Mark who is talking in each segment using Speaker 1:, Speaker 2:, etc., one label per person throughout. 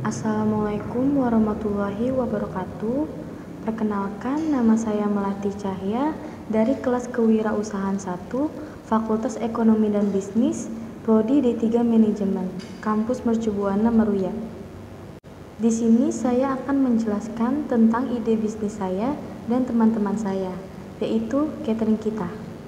Speaker 1: Assalamualaikum warahmatullahi wabarakatuh. Perkenalkan, nama saya Melati Cahya dari kelas Kewirausahaan 1, Fakultas Ekonomi dan Bisnis, Prodi D3 Manajemen, Kampus Mercubuana Meruya. Di sini saya akan menjelaskan tentang ide bisnis saya dan teman-teman saya, yaitu catering kita.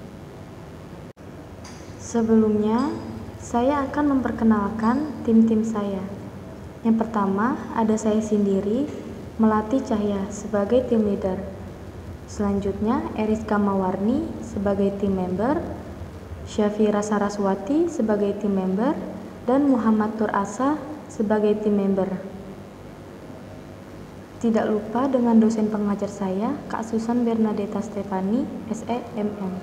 Speaker 1: Sebelumnya, saya akan memperkenalkan tim-tim saya. Yang pertama, ada saya sendiri, Melati Cahya sebagai tim leader. Selanjutnya, Eriska Mawarni sebagai tim member, Syafira Saraswati sebagai tim member, dan Muhammad Tur Asa sebagai tim member. Tidak lupa dengan dosen pengajar saya, Kak Susan Bernadetta Stefani, SEMM.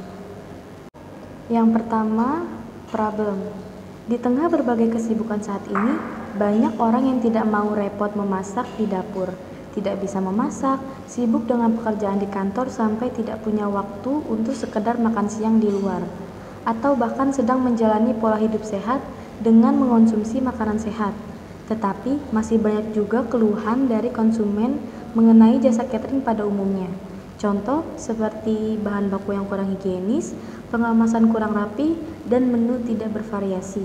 Speaker 1: Yang pertama, problem. Di tengah berbagai kesibukan saat ini, banyak orang yang tidak mau repot memasak di dapur, tidak bisa memasak, sibuk dengan pekerjaan di kantor sampai tidak punya waktu untuk sekedar makan siang di luar, atau bahkan sedang menjalani pola hidup sehat dengan mengonsumsi makanan sehat. Tetapi masih banyak juga keluhan dari konsumen mengenai jasa catering pada umumnya. Contoh seperti bahan baku yang kurang higienis, pengemasan kurang rapi, dan menu tidak bervariasi.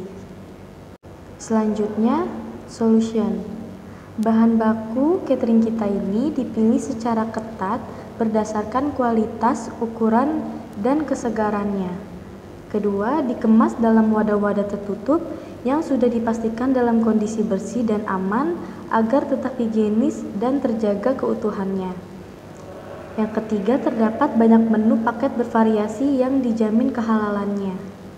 Speaker 1: Selanjutnya, solution. Bahan baku catering kita ini dipilih secara ketat berdasarkan kualitas, ukuran, dan kesegarannya. Kedua, dikemas dalam wadah-wadah tertutup yang sudah dipastikan dalam kondisi bersih dan aman agar tetap higienis dan terjaga keutuhannya. Yang ketiga, terdapat banyak menu paket bervariasi yang dijamin kehalalannya.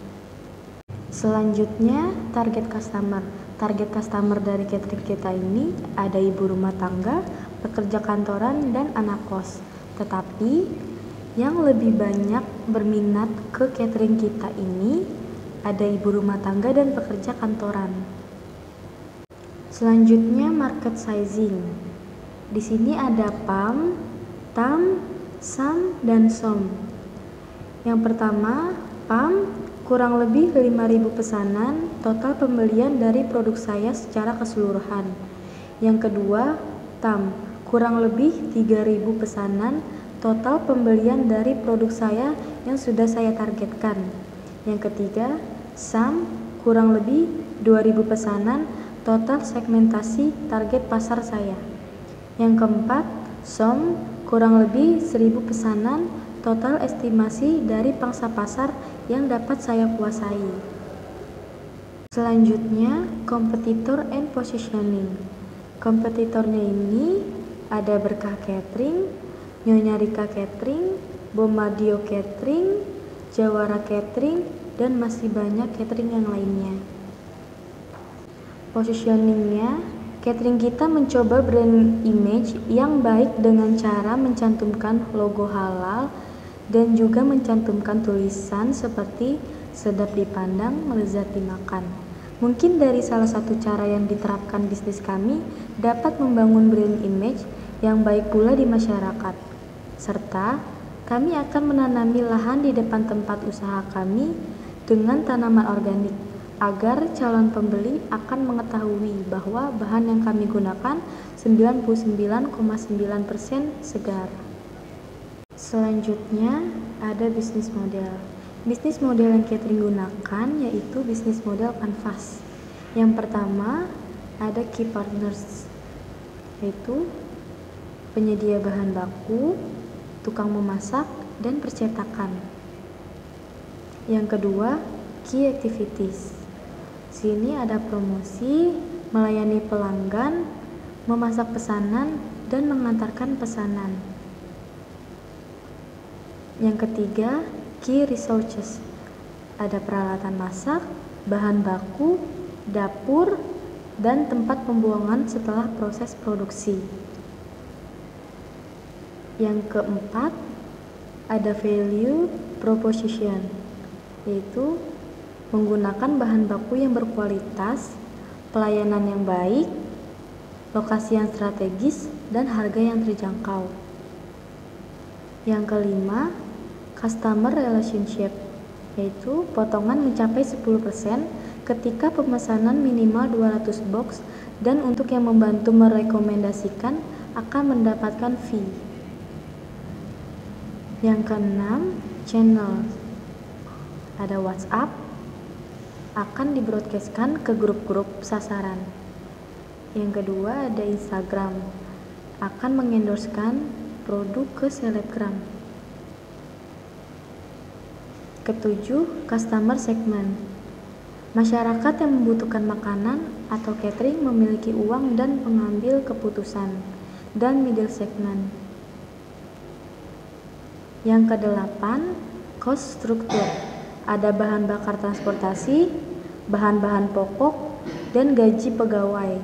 Speaker 1: Selanjutnya, target customer. Target customer dari catering kita ini ada ibu rumah tangga, pekerja kantoran, dan anak kos. Tetapi, yang lebih banyak berminat ke catering kita ini ada ibu rumah tangga dan pekerja kantoran. Selanjutnya, market sizing. Di sini ada PAM, TAM, SAM, dan SOM. Yang pertama, PAM, kurang lebih 5.000 pesanan total pembelian dari produk saya secara keseluruhan. Yang kedua, TAM, kurang lebih 3.000 pesanan total pembelian dari produk saya yang sudah saya targetkan. Yang ketiga, SAM, kurang lebih 2.000 pesanan total segmentasi target pasar saya. Yang keempat, SOM, kurang lebih 1.000 pesanan total estimasi dari pangsa pasar yang dapat saya kuasai. Selanjutnya, kompetitor and positioning. Kompetitornya ini ada Berkah Catering, Nyonya Rika Catering, Bomadio Catering, Jawara Catering, dan masih banyak catering yang lainnya. Positioningnya, catering kita mencoba brand image yang baik dengan cara mencantumkan logo halal dan juga mencantumkan tulisan seperti sedap dipandang, lezat dimakan. Mungkin dari salah satu cara yang diterapkan bisnis kami dapat membangun brand image yang baik pula di masyarakat. Serta kami akan menanami lahan di depan tempat usaha kami dengan tanaman organik, agar calon pembeli akan mengetahui bahwa bahan yang kami gunakan 99,9% segar. Selanjutnya, ada bisnis model. Bisnis model yang catering gunakan yaitu bisnis model kanvas. Yang pertama, ada key partners, yaitu penyedia bahan baku, tukang memasak, dan percetakan. Yang kedua, key activities. Sini ada promosi, melayani pelanggan, memasak pesanan, dan mengantarkan pesanan. Yang ketiga, key resources. Ada peralatan masak, bahan baku, dapur, dan tempat pembuangan setelah proses produksi. Yang keempat, ada value proposition, yaitu menggunakan bahan baku yang berkualitas, pelayanan yang baik, lokasi yang strategis, dan harga yang terjangkau. Yang kelima, customer relationship, yaitu potongan mencapai 10% ketika pemesanan minimal 200 box, dan untuk yang membantu merekomendasikan akan mendapatkan fee. Yang keenam, channel. Ada WhatsApp, akan di-broadcast-kan ke grup-grup sasaran. Yang kedua, ada Instagram, akan mengendorsekan produk ke selebgram. Ketujuh, customer segment. Masyarakat yang membutuhkan makanan atau catering memiliki uang dan pengambil keputusan. Dan middle segment. Yang kedelapan, cost structure. Ada bahan bakar transportasi, bahan-bahan pokok, dan gaji pegawai.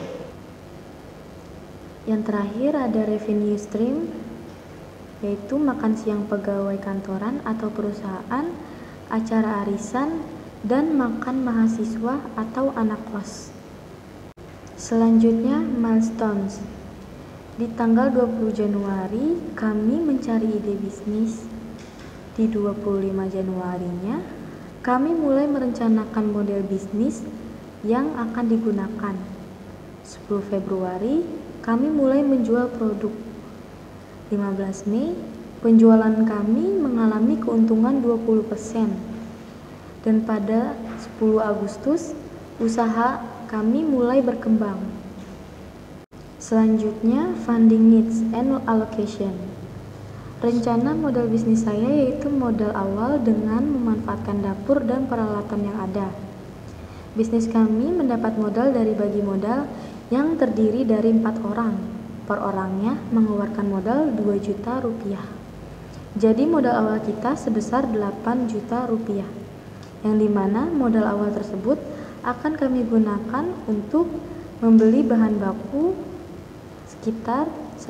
Speaker 1: Yang terakhir ada revenue stream, yaitu makan siang pegawai kantoran atau perusahaan, acara arisan, dan makan mahasiswa atau anak kos. Selanjutnya, milestones. Di tanggal 20 Januari, kami mencari ide bisnis. Di 25 Januarinya, kami mulai merencanakan model bisnis yang akan digunakan. 10 Februari, kami mulai menjual produk. 15 Mei, penjualan kami mengalami keuntungan 20%. Dan pada 10 Agustus, usaha kami mulai berkembang. Selanjutnya, funding needs and allocation. Rencana modal bisnis saya yaitu modal awal dengan memanfaatkan dapur dan peralatan yang ada. Bisnis kami mendapat modal dari bagi modal yang terdiri dari 4 orang. Per orangnya mengeluarkan modal 2 juta rupiah. Jadi modal awal kita sebesar 8 juta rupiah. Yang dimana modal awal tersebut akan kami gunakan untuk membeli bahan baku sekitar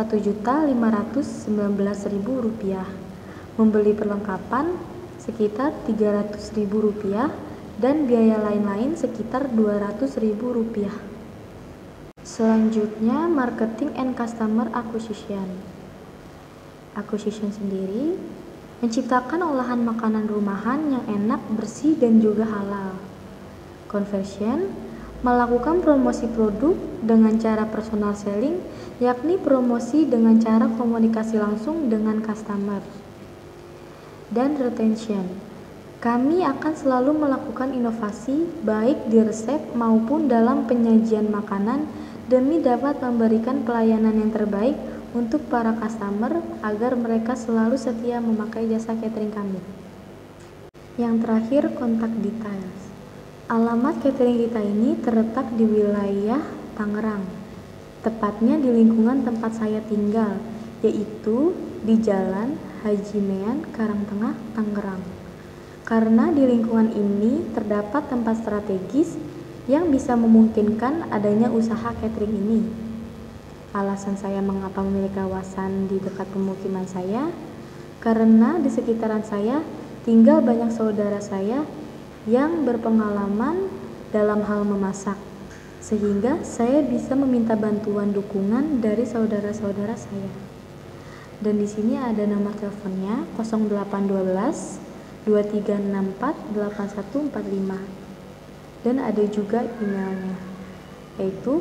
Speaker 1: 1.519.000 rupiah, membeli perlengkapan sekitar 300.000 rupiah, dan biaya lain-lain sekitar 200.000 rupiah. Selanjutnya, marketing and customer acquisition. Acquisition sendiri menciptakan olahan makanan rumahan yang enak, bersih, dan juga halal. Conversion melakukan promosi produk dengan cara personal selling, yakni promosi dengan cara komunikasi langsung dengan customer. Dan retention, kami akan selalu melakukan inovasi baik di resep maupun dalam penyajian makanan demi dapat memberikan pelayanan yang terbaik untuk para customer agar mereka selalu setia memakai jasa catering kami. Yang terakhir, kontak details. Alamat catering kita ini terletak di wilayah Tangerang, tepatnya di lingkungan tempat saya tinggal, yaitu di Jalan Haji Mean, Karangtengah, Tangerang. Karena di lingkungan ini terdapat tempat strategis yang bisa memungkinkan adanya usaha catering ini. Alasan saya mengapa memilih kawasan di dekat pemukiman saya, karena di sekitaran saya tinggal banyak saudara saya yang berpengalaman dalam hal memasak, sehingga saya bisa meminta bantuan dukungan dari saudara-saudara saya. Dan di sini ada nomor teleponnya 0812 2364 8145. Dan ada juga emailnya, yaitu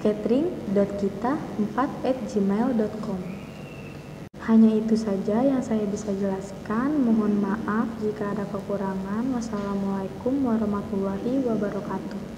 Speaker 1: catering.kita4@gmail.com. Hanya itu saja yang saya bisa jelaskan. Mohon maaf jika ada kekurangan. Wassalamualaikum warahmatullahi wabarakatuh.